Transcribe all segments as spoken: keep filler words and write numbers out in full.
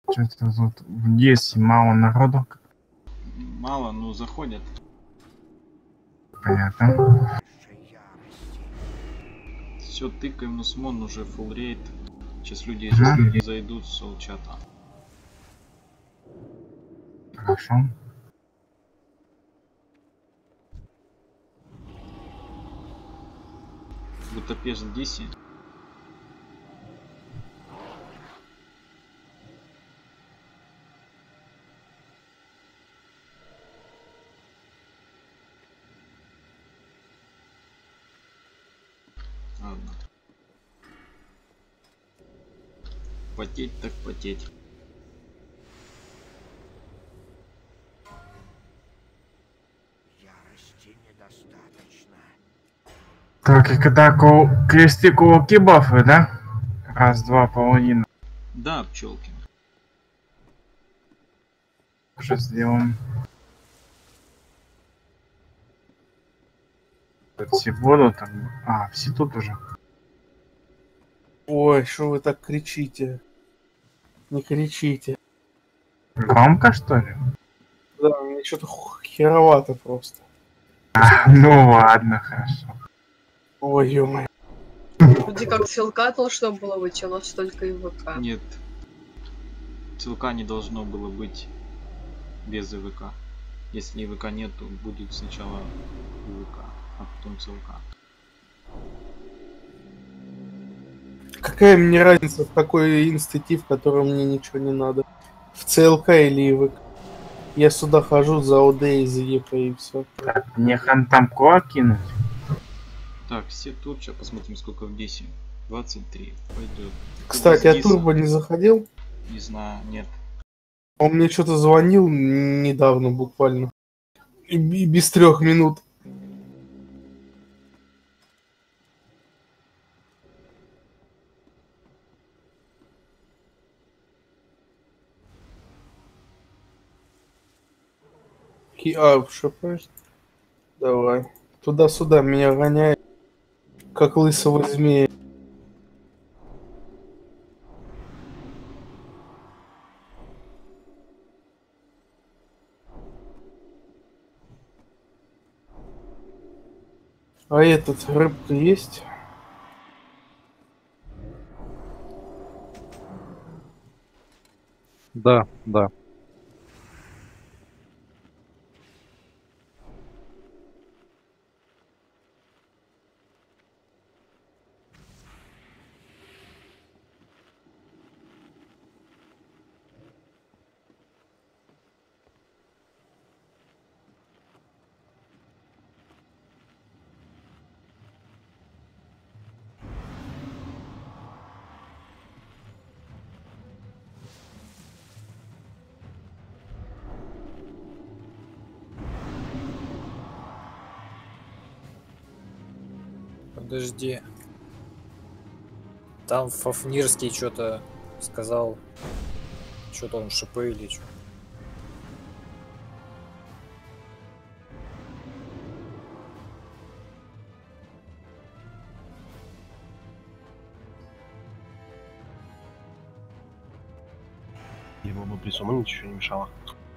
Что-то тут в Дессе мало народу. Мало, но заходят. Понятно. Все, тыкаем на смон, уже full рейд. Сейчас люди, Ага. сейчас люди зайдут с соул-чата. Хорошо. Будапешт Диси. Ладно. Потеть так потеть. Ярости недостаточно. Так, и когда ку... крести кулаки бафы, да? Раз, два, половина. Да, пчелки. Уже сделаем. Тут все будут там. А, все тут уже. Ой, что вы так кричите? Не кричите. Громко, что ли? Да, мне что-то херовато просто. А, ну ладно, хорошо. Ой, ё-моё. Вроде как силка должно было быть, у нас только и ВК. Нет. Ссылка не должно было быть без ИВК. Если ИВК нет, то будет сначала ИВК, а потом ссылка. Какая мне разница, в какой инститив, в котором мне ничего не надо? В ЦЛК или ИВК? Я сюда хожу за ОД и за ЕП и все. Так, мне хан там кулак кинуть. Так, все тут, сейчас посмотрим, сколько в Дисе. двадцать три. Пойдет. Кстати, а Турбо не заходил? Не знаю, нет. Он мне что-то звонил недавно буквально. И и без трех минут. Хи- А, ШП? Давай. Туда-сюда меня гоняет, как лысого змея. А этот, рыбка есть? Да, да. Подожди. Там Фафнирский что-то сказал. Что-то он ШП или что. Ему бы при сумме ничего не мешало.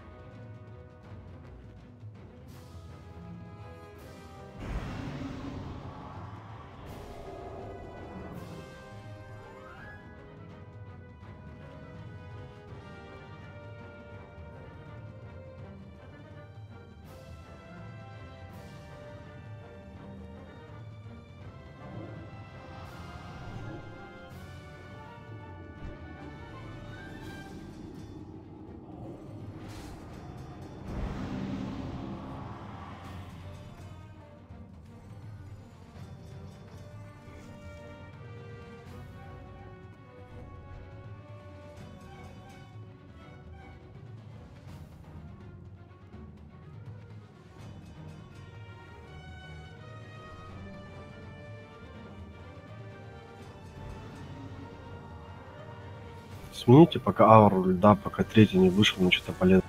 Смените пока ауру льда, пока третий не вышел, на что-то полезно.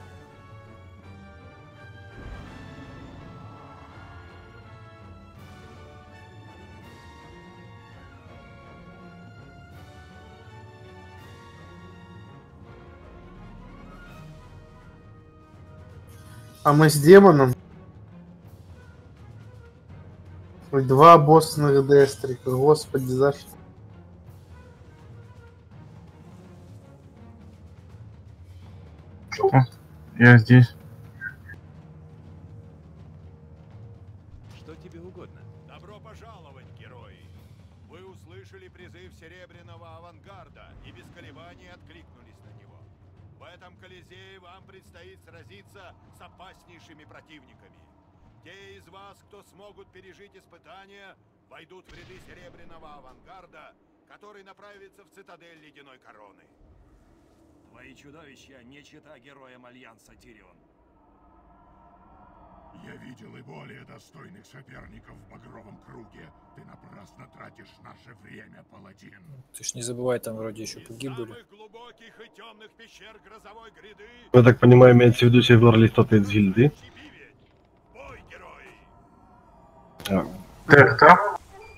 А мы с демоном. Ой, два боссных дестрика. Господи, за что? Я здесь. Что тебе угодно? Добро пожаловать, герои! Вы услышали призыв Серебряного Авангарда и без колебаний откликнулись на него. В этом Колизее вам предстоит сразиться с опаснейшими противниками. Те из вас, кто смогут пережить испытания, войдут в ряды Серебряного Авангарда, который направится в цитадель Ледяной Короны. Твои чудовища не чета героям Альянса, Тирион. Я видел и более достойных соперников в Багровом Круге. Ты напрасно тратишь наше время, паладин. Ты ж не забывай, там вроде еще Из пуги были. самых глубоких и темных пещер Грозовой Гряды... Я так понимаю, имеется в виду Север ли кто-то из гильдии? Бой, герои! А, Ты кто?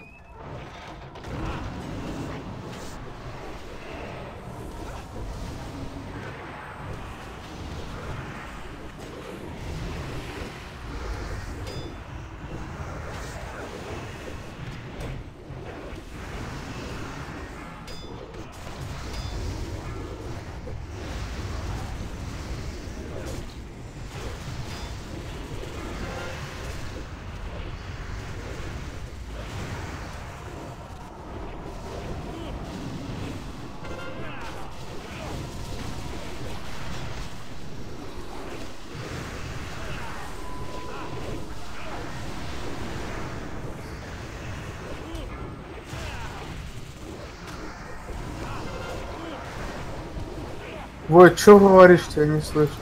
Вот, что говоришь, тебя не слышу.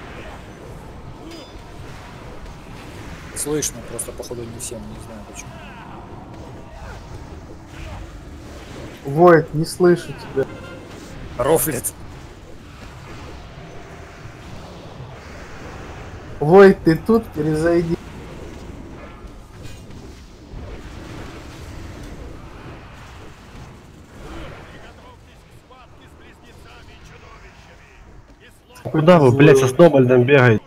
Слышно, просто походу не всем, не знаю почему. Войт, не слышу тебя. Рофлит. Войт, ты тут? Перезайди. куда вы, блядь, со Сноубольдом бегаете?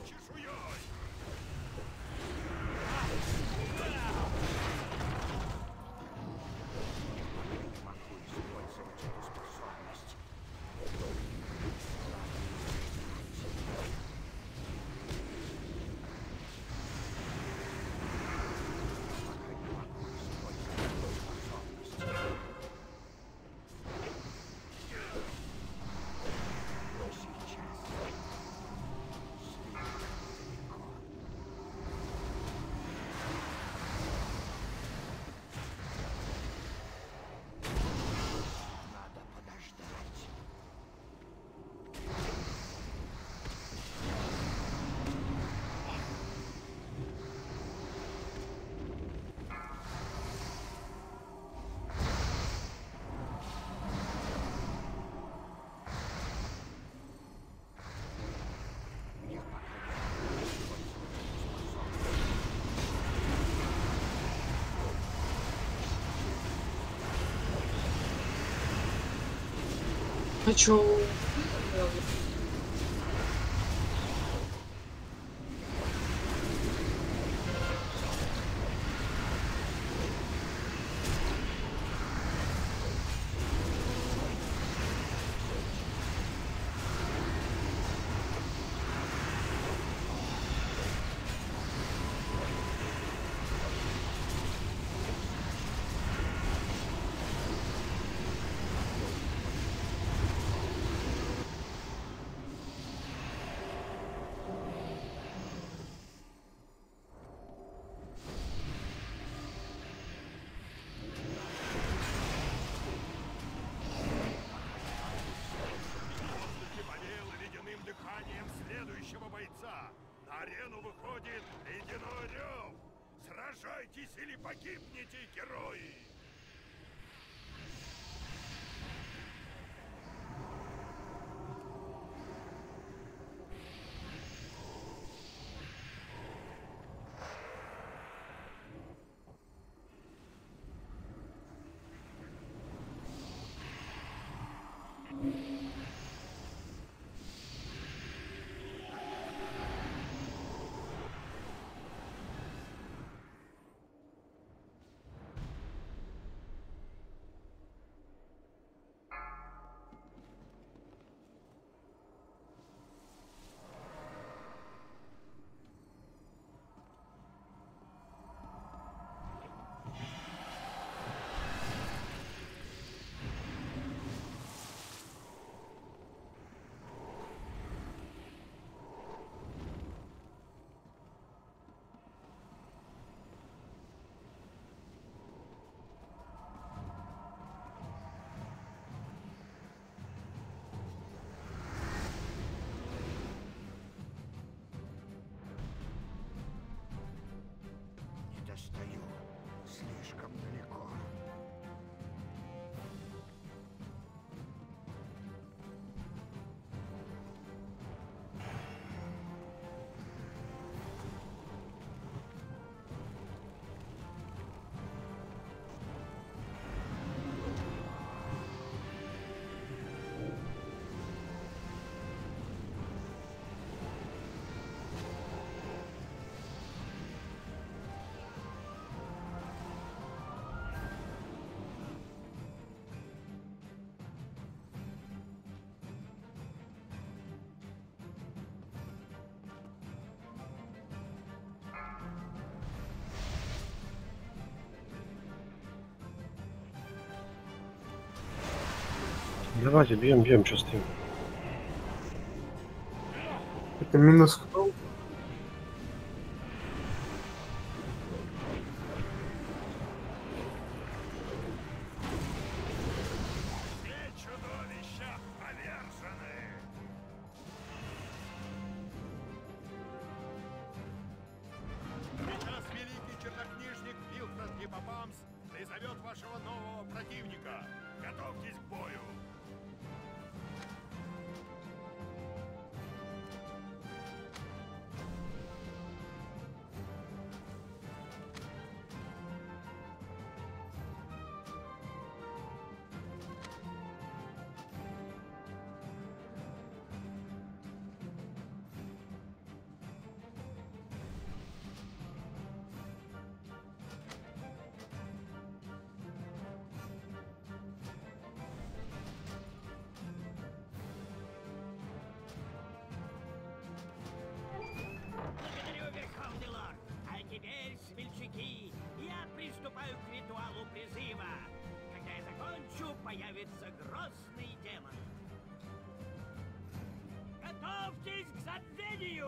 А чё? Следующего бойца. На арену выходит Ледяной Рев. Сражайтесь или погибнете, герои! Давайте, бьем, бьем, что стоим. Это минус кто? Все чудовища повержены! Сейчас великий чернокнижник Вилфред Гиппопамс призовет вашего нового противника. Готовьтесь к бою. Благодарю, Верховный Лорд. А теперь, смельчаки, я приступаю к ритуалу призыва. Когда я закончу, появится грозный демон. Готовьтесь к забвению!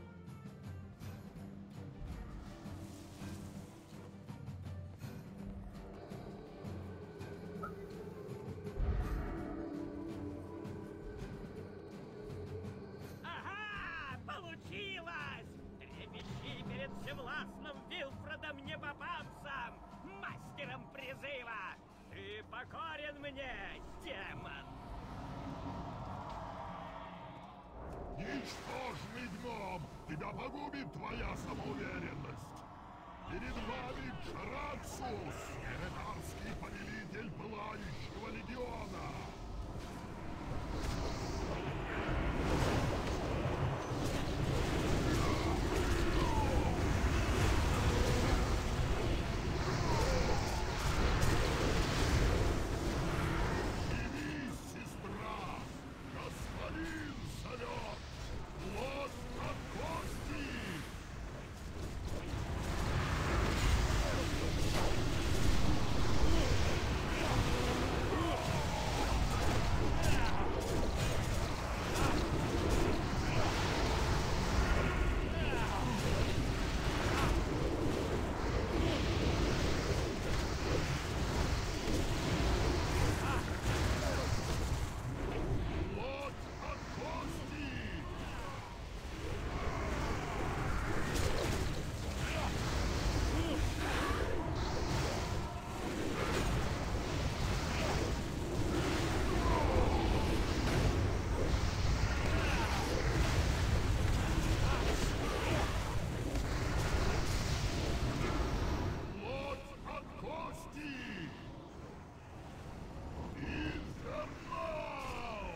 Ага! Получилось! Трепещи перед всевластным Вилфредом Небопамсом, мастером призыва! Ты покорен мне, демон! Ничтожный гном! Тебя погубит твоя самоуверенность! Перед вами Джараксус, эретарский повелитель Пылающего Легиона! Явись, сестра! Господин зовет! Плод от кости! Плод от кости! Плод от кости! Инфернал!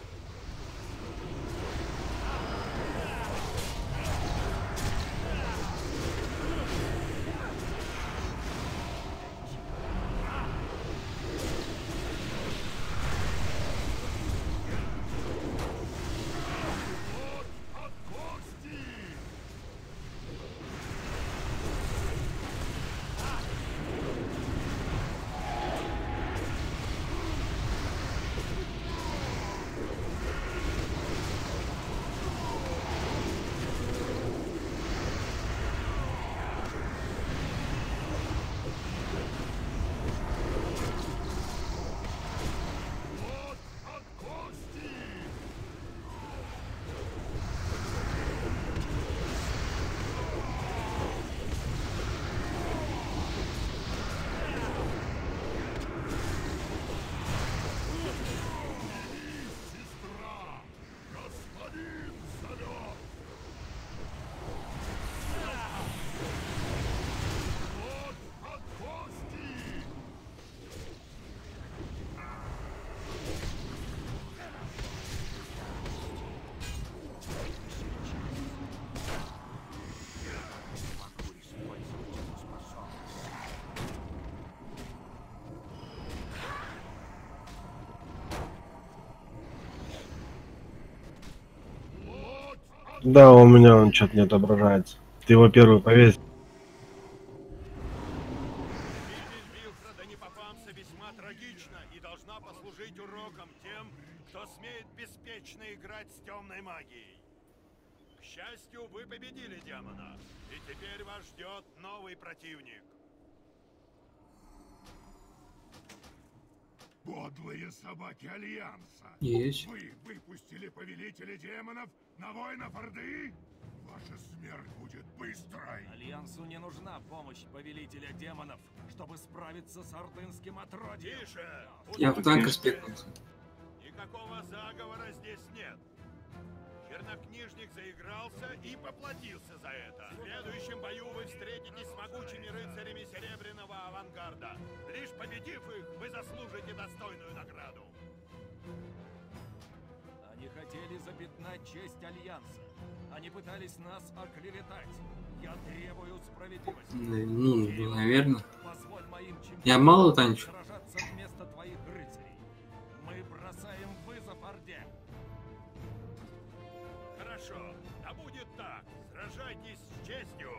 Плод от кости! Плод от кости! Явись, сестра! Господин зовет! Плод от кости! Могу использовать эту способность. Плод от Да, у меня он что-то не отображается. Ты его первый повесь. Гибель Вилфреда Непопамса весьма трагична и должна послужить уроком тем, темной магией. К счастью, вы победили демона, и теперь вас ждет новый противник. Подлые собаки Альянса! Есть. Вы выпустили повелителя демонов на воинов Орды? Ваша смерть будет быстрой! Альянсу не нужна помощь повелителя демонов, чтобы справиться с ордынским отродьем. Тише! Я в танк спекнулся. Никакого заговора здесь нет. Чернокнижник заигрался и поплатился за это. В следующем бою вы встретитесь с могучими рыцарями Серебряного Авангарда. Лишь победив их, вы заслужите достойную награду. Они хотели запятнать честь Альянса. Они пытались нас оклеветать. Я требую справедливости. Ну, наверное. Позволь моим чемпионам Я мало танчу. сражаться вместо твоих рыцарей. Мы бросаем вызов Орде. Хорошо, да будет так. Сражайтесь с честью.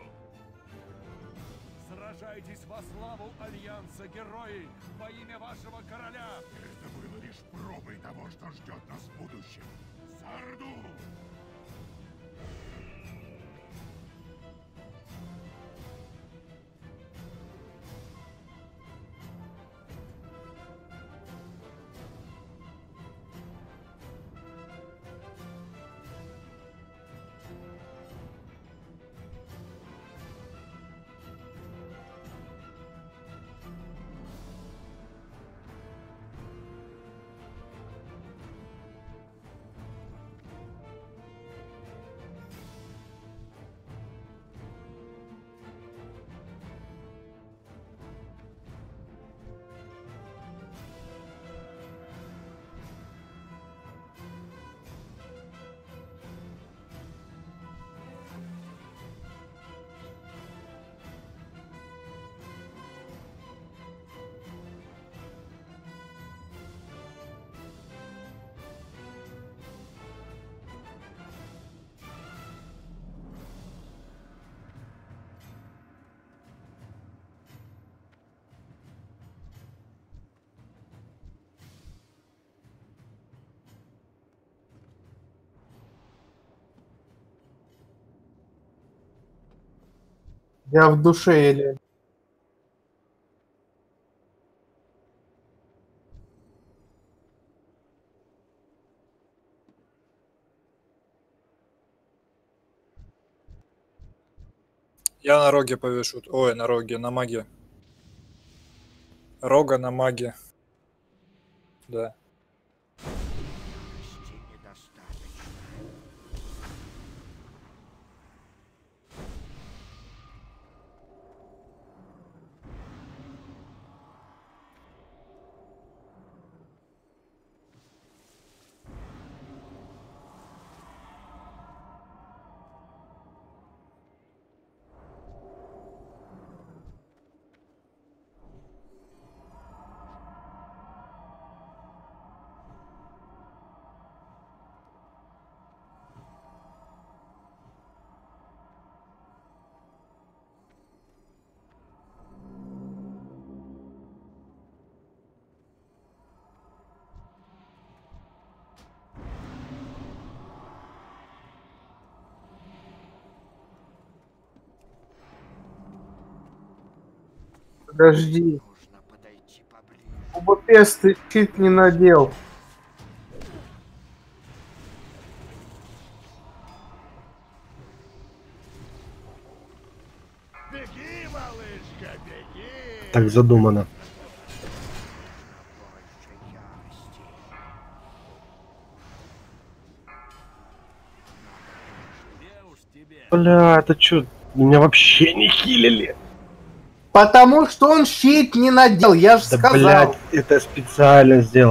Сражайтесь во славу Альянса, герои, во имя вашего короля. Это было лишь пробой того, что ждет нас в будущем. За Орду! Я в душе, Элен. Я на роге повешу. Ой, на роге, на маге. Рога на маге. Да. Подожди. Кубопес, ты щит не надел. Беги, малышка, беги! Так задумано. Бля, это чё? Меня вообще не хилили. Потому что он щит не надел, я же Да, сказал. блядь, это специально сделал.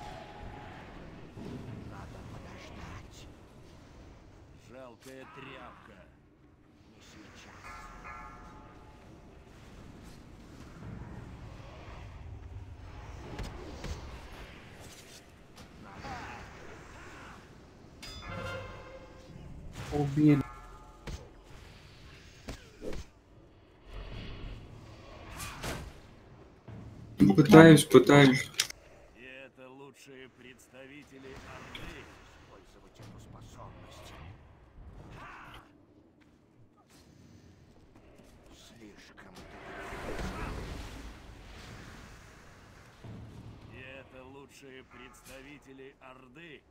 Жалкая тряпка. Не сейчас. Убили. Пытаюсь, пытаюсь. И это лучшие представители Орды. Использовать эту способность. Лучшие представители Орды.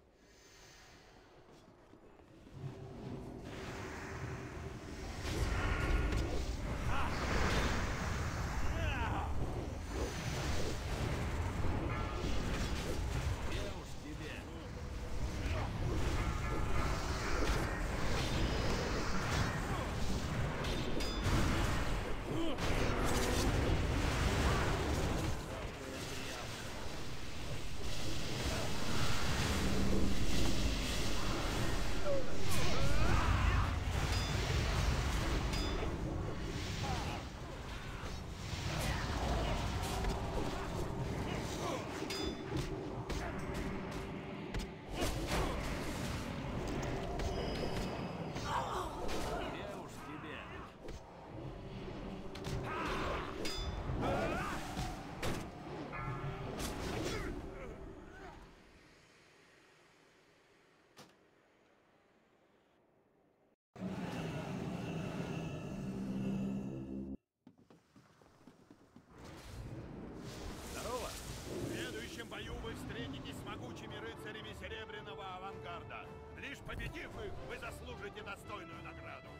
Серебряного авангарда. Лишь победив их, вы заслужите достойную награду.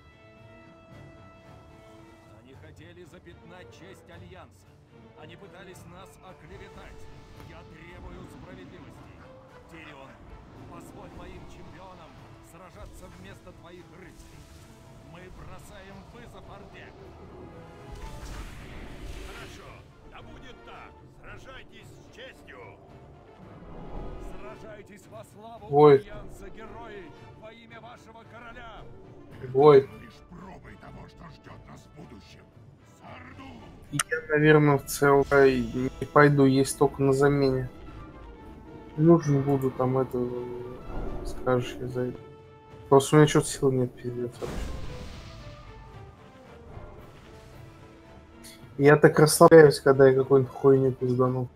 Они хотели запятнать честь Альянса. Они пытались нас оклеветать. Я требую справедливости. Тирион, позволь моим чемпионам сражаться вместо твоих рыцарей. Мы бросаем вызов Орде. Хорошо, да будет так. Сражайтесь с честью. Сражайтесь во славу Ой. Альянса, герои, во имя вашего короля. Ой. Лишь пробой того, что ждет нас в будущем. Сарду! Я, наверное, в ЦЛК не пойду, есть только на замене. Нужен буду там это, скажешь, я зайду. Просто у меня что-то сил нет, пиздец вообще. Я так расслабляюсь, когда я какой-нибудь хуйню пиздану.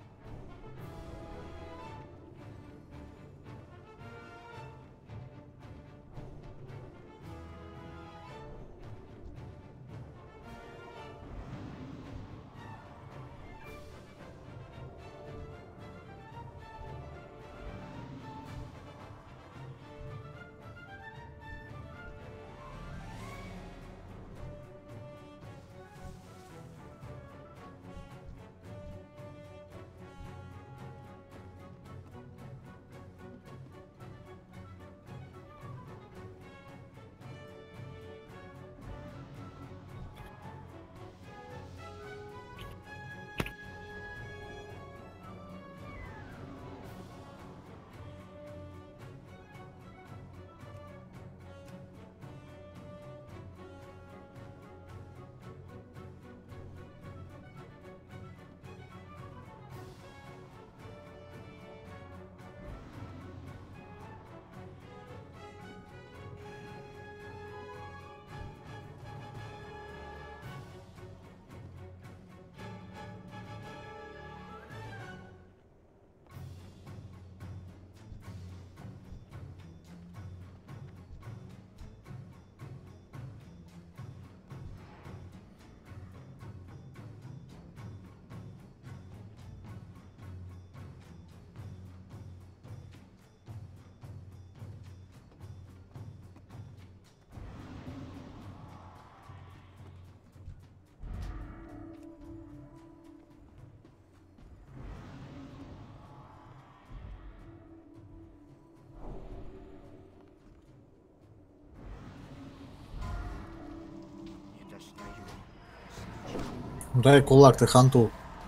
Дай кулак, ты ханту.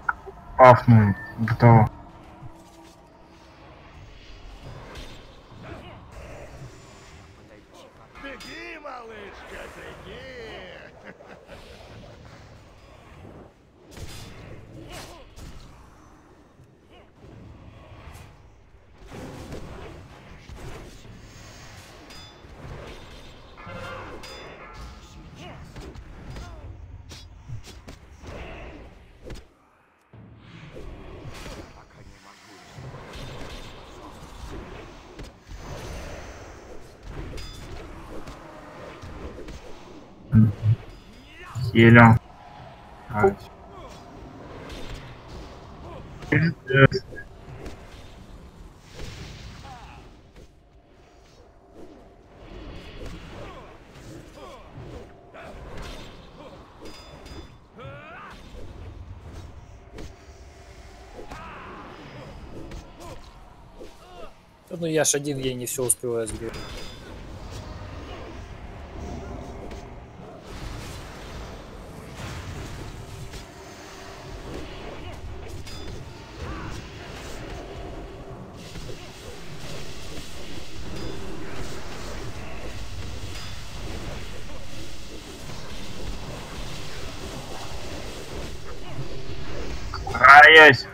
Пахнул, готово. Беги, малышка, беги! Еле. Ну я ж один, я не все успеваю сбить. Ай-ясь!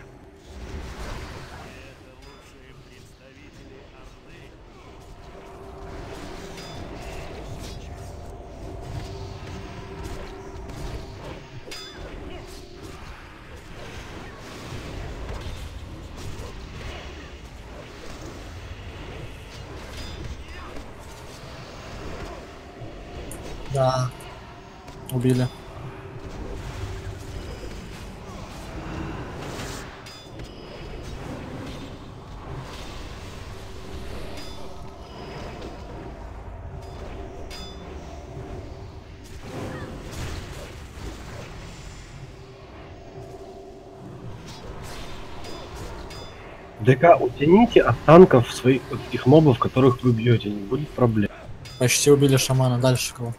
Да. Убили. ДК, утяните от танков своих от этих мобов, которых вы бьете, не будет проблем. Почти убили шамана. Дальше кого?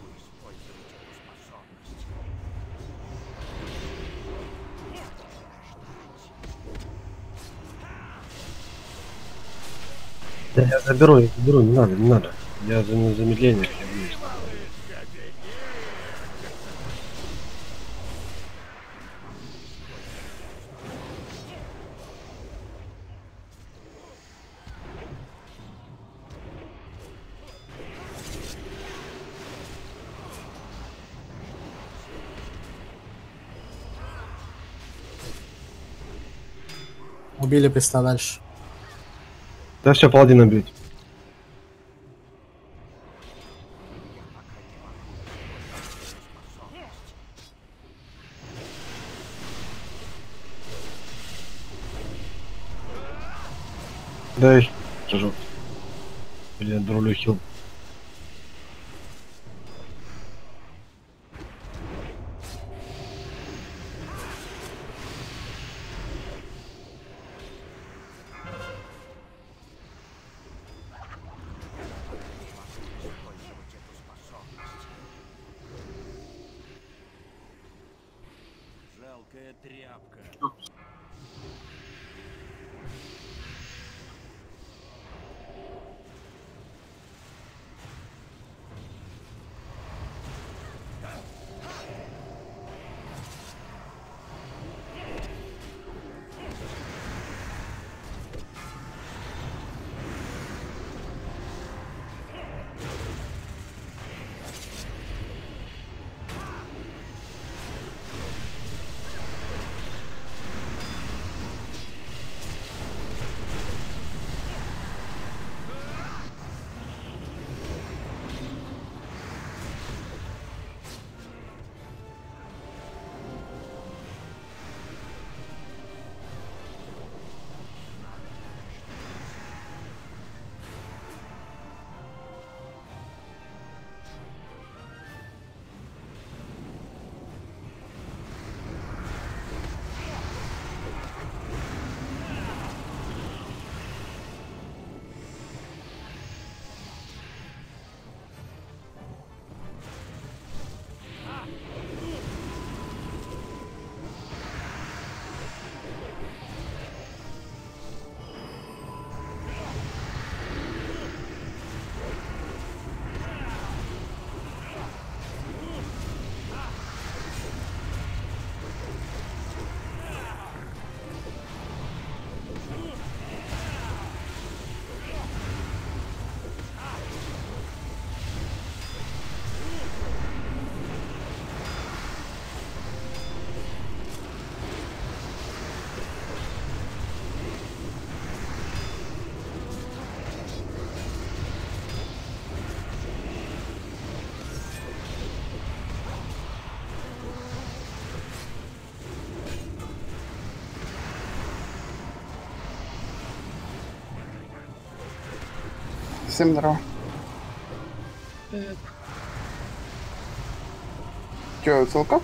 Да я заберу, я заберу, не надо, не надо. Я за замедление, я боюсь. Убили писта дальше. Да все, паладина бить. Да, я хожу. Блин, друлю хил. Жалкая тряпка. Всем здорово. Привет. Че, целка?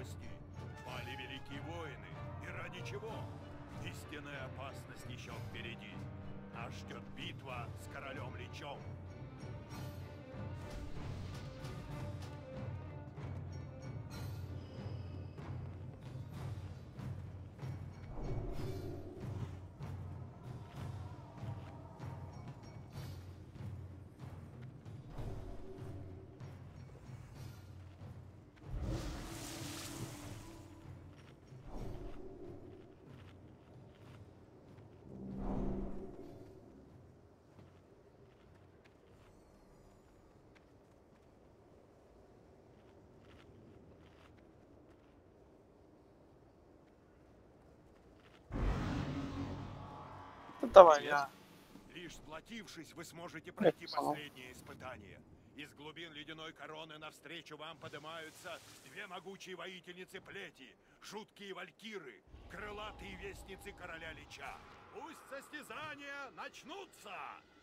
справедливости. Пали великие воины. И ради чего? Истинная опасность еще впереди. Нас ждет битва с королем Личом. Давай, я. Лишь сплотившись, вы сможете пройти последнее испытание. Из глубин ледяной короны навстречу вам поднимаются две могучие воительницы плети, жуткие валькиры, крылатые вестницы короля Лича. Пусть состязания начнутся!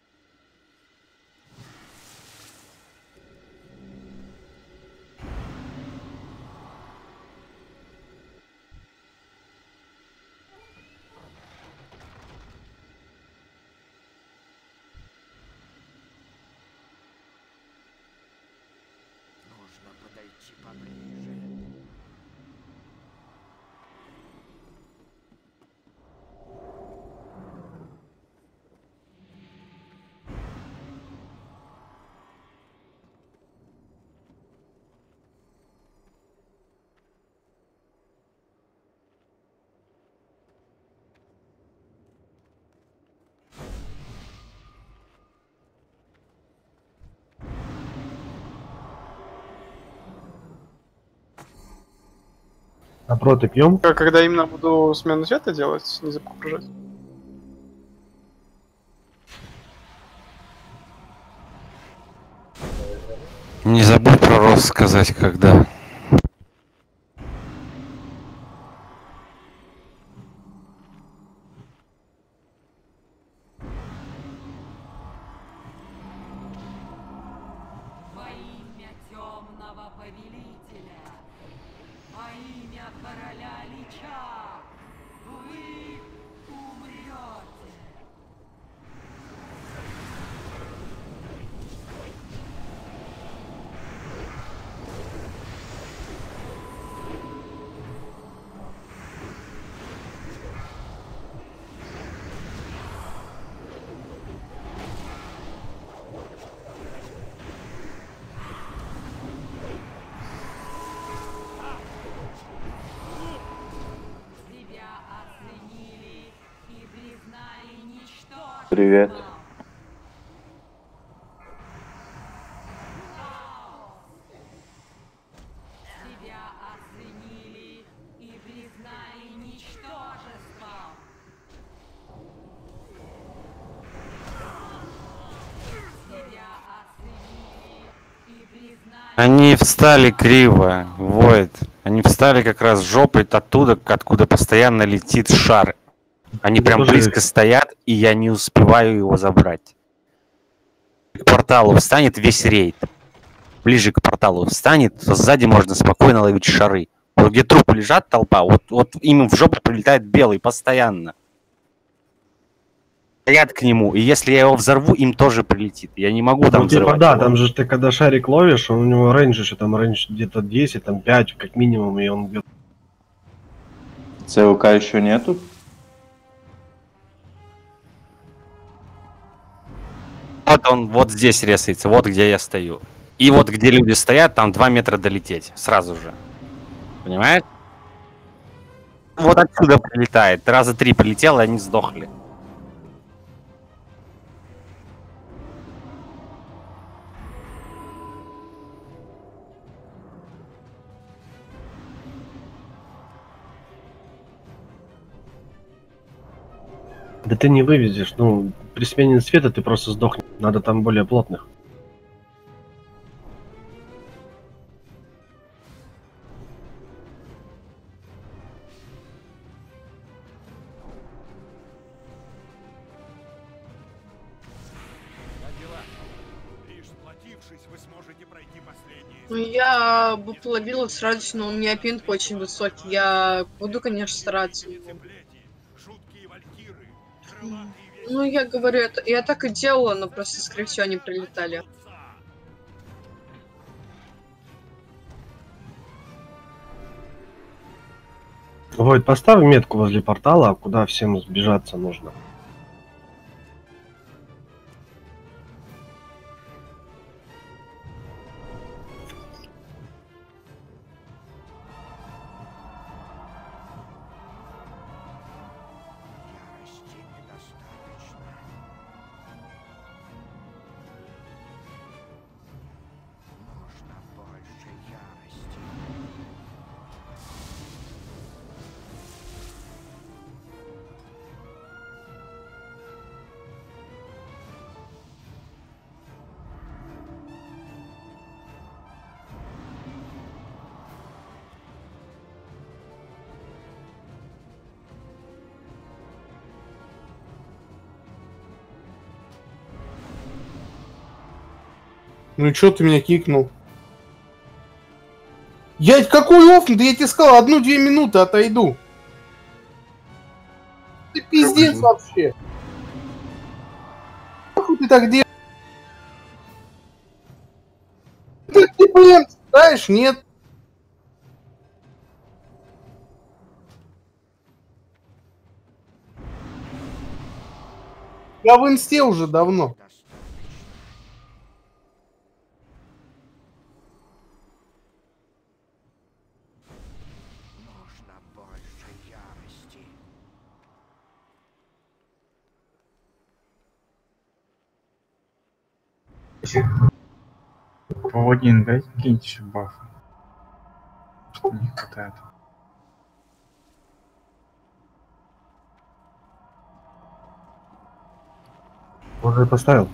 Нужно подойти поближе. А проты пьем? К- Когда именно буду смену цвета делать, не забудь прожать. Не забудь про рост сказать, когда. Во имя темного повелителя, во имя короля Лича, вы умрете. Тебя оценили и признали ничтожеством. Привет. Тебя оценили и признали ничтожеством. Тебя оценили и признали... Они встали криво, Войд. Они встали как раз жопой оттуда, откуда постоянно летит шар. Они прям тоже- близко стоят, и я не успеваю его забрать. К порталу встанет весь рейд. Ближе к порталу встанет, то сзади можно спокойно ловить шары. Вот где трупы лежат, толпа, вот, вот им в жопу прилетает белый постоянно. Стоят к нему, и если я его взорву, им тоже прилетит. Я не могу там Ну, типа, взрывать да, его. там же ты когда шарик ловишь, у него рейндж еще там рейндж где-то десять, там пять как минимум, и он бьет. ЦЛК еще нету? Вот он вот здесь ресается, вот где я стою. И вот где люди стоят, там два метра долететь сразу же. Понимаешь? Вот отсюда прилетает. Раза три прилетело, и они сдохли. Да ты не вывезешь, ну, при смене цвета ты просто сдохнешь. Надо там более плотных. Лишь сплотившись, Вернувшись, вы сможете пройти последние. Ну, я бы половила с радостью, но у меня пинг очень высокий. Я буду, конечно, стараться. Ну, я говорю, это, я так и делала, но просто, скорее всего, они прилетали. Войд, поставь метку возле портала, куда всем сбежаться нужно. Ну и чё ты меня кикнул? Я какой офн? Да я тебе сказал, одну-две минуты отойду. Ты пиздец вообще. Нахуй ты так делаешь? Ты, ты блин, знаешь, нет? Я в инсте уже давно. Паладин, дайте киньте еще баф. Что не хватает. Уже поставил.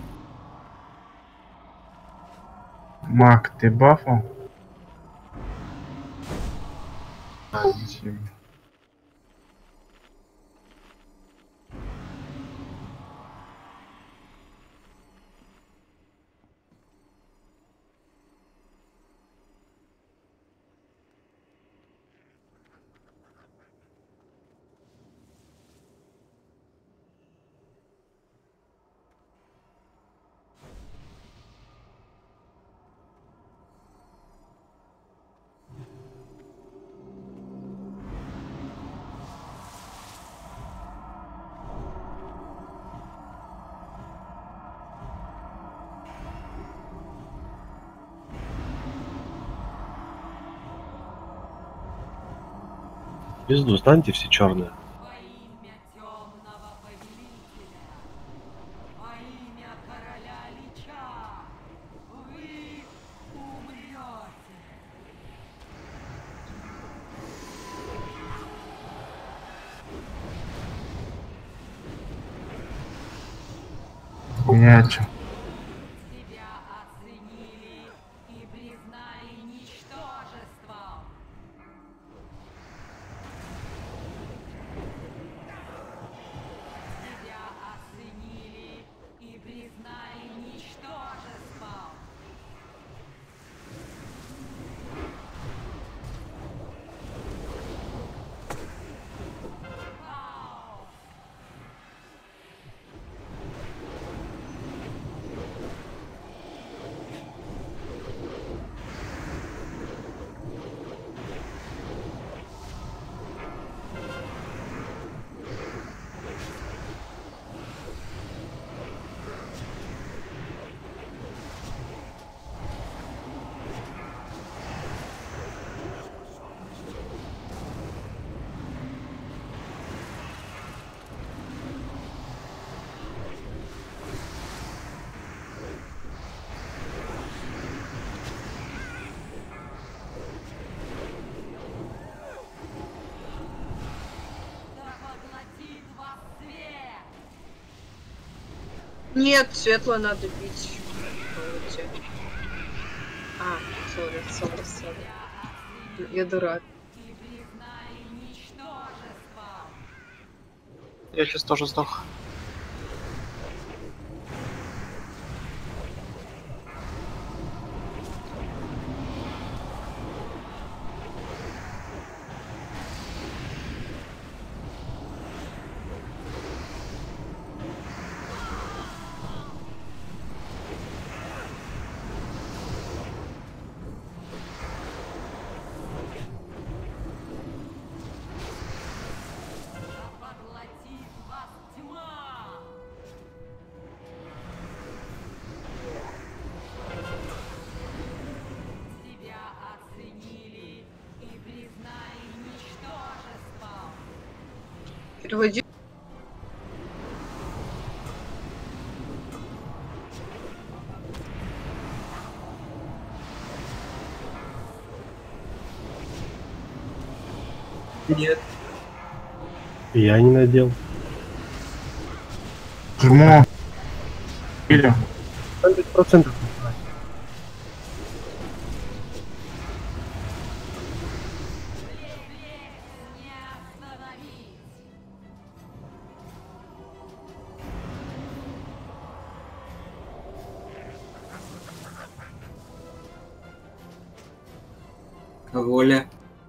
Мак, ты бафал? Спасибо. Пизду, станьте все черные. Во имя темного повелителя, во имя короля Лича, вы умрете. Мячу. Тебя оценили и признали ничтожеством. Тебя оценили и признали ничтожеством. Вау! Да поглотит вас свет! Нет, светло надо бить. Помните. А, сори, сори, сори. Я дурак. И признали ничтожеством. Я сейчас тоже сдох. Переводи. Нет. Я не надел. Жму. Или? семьдесят процентов. Воля.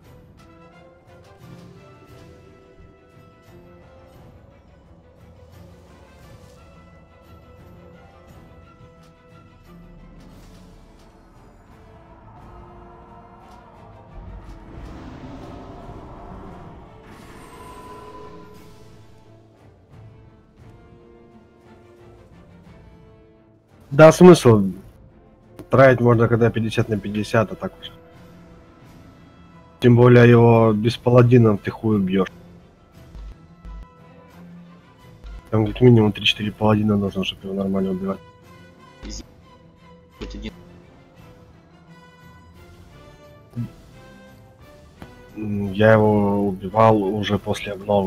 Да, смысл. Тратить можно когда пятьдесят на пятьдесят, а так уж. Тем более его без паладинов ты хуй бьешь. Там как минимум три-четыре паладина нужно, чтобы его нормально убивать. Хоть один. М, Я его убивал уже после обновы.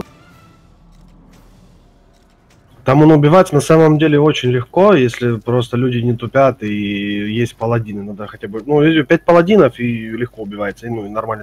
Там он убивать на самом деле очень легко, если просто люди не тупят и есть паладины. Надо хотя бы, ну, пять паладинов и легко убивается, и, ну, и нормально.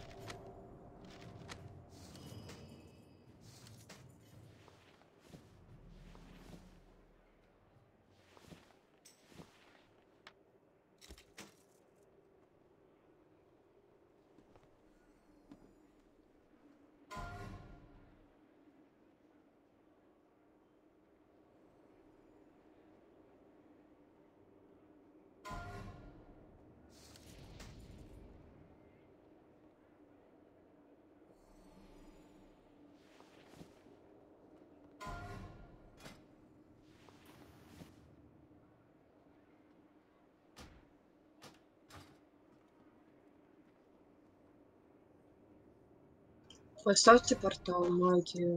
Поставьте портал магию.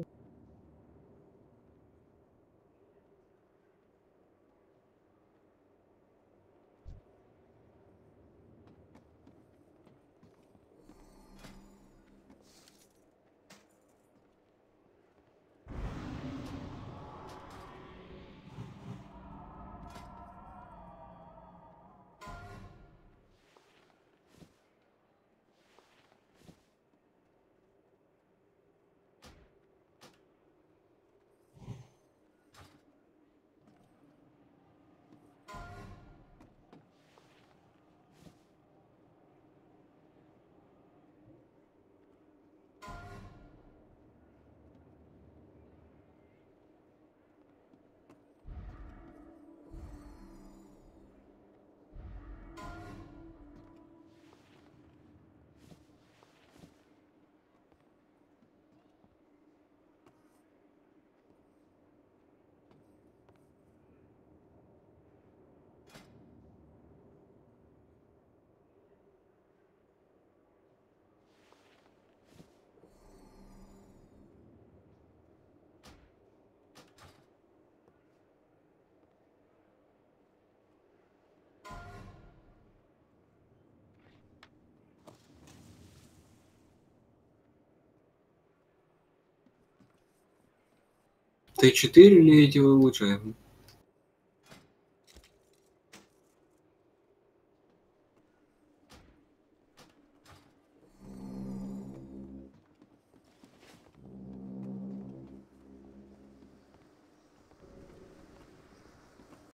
Т четыре или эти вы улучшаем?